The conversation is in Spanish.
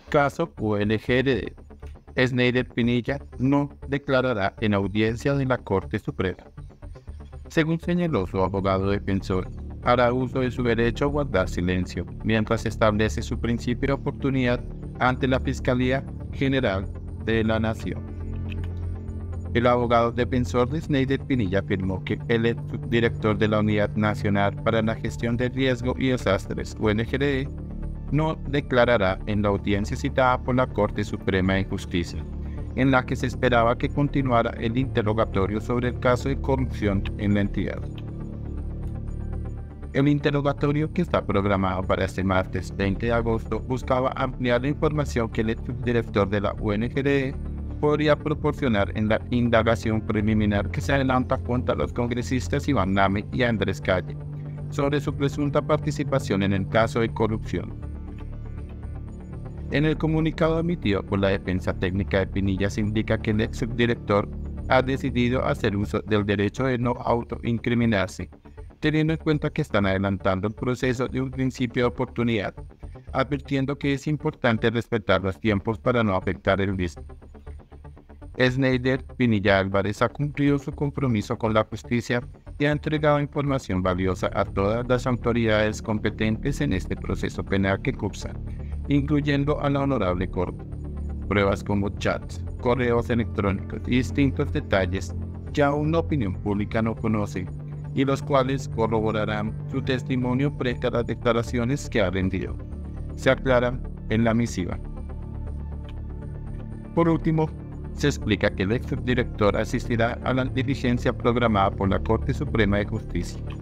Caso UNGRD. Snyder Pinilla no declarará en audiencia de la Corte Suprema. Según señaló su abogado defensor, hará uso de su derecho a guardar silencio mientras establece su principio de oportunidad ante la Fiscalía General de la Nación. El abogado defensor de Snyder Pinilla afirmó que el ex subdirector de la Unidad Nacional para la Gestión de Riesgo y Desastres, UNGRD, no declarará en la audiencia citada por la Corte Suprema de Justicia, en la que se esperaba que continuara el interrogatorio sobre el caso de corrupción en la entidad. El interrogatorio, que está programado para este martes 20 de agosto, buscaba ampliar la información que el subdirector de la UNGRD podría proporcionar en la indagación preliminar que se adelanta contra los congresistas Iván Name y Andrés Calle sobre su presunta participación en el caso de corrupción. En el comunicado emitido por la defensa técnica de Pinilla se indica que el ex subdirector ha decidido hacer uso del derecho de no autoincriminarse, teniendo en cuenta que están adelantando el proceso de un principio de oportunidad, advirtiendo que es importante respetar los tiempos para no afectar el mismo. Snyder Pinilla Álvarez ha cumplido su compromiso con la justicia y ha entregado información valiosa a todas las autoridades competentes en este proceso penal que cursa, incluyendo a la Honorable Corte. Pruebas como chats, correos electrónicos y distintos detalles que aún la opinión pública no conoce y los cuales corroborarán su testimonio frente a las declaraciones que ha rendido. Se aclaran en la misiva. Por último, se explica que el ex subdirector asistirá a la diligencia programada por la Corte Suprema de Justicia.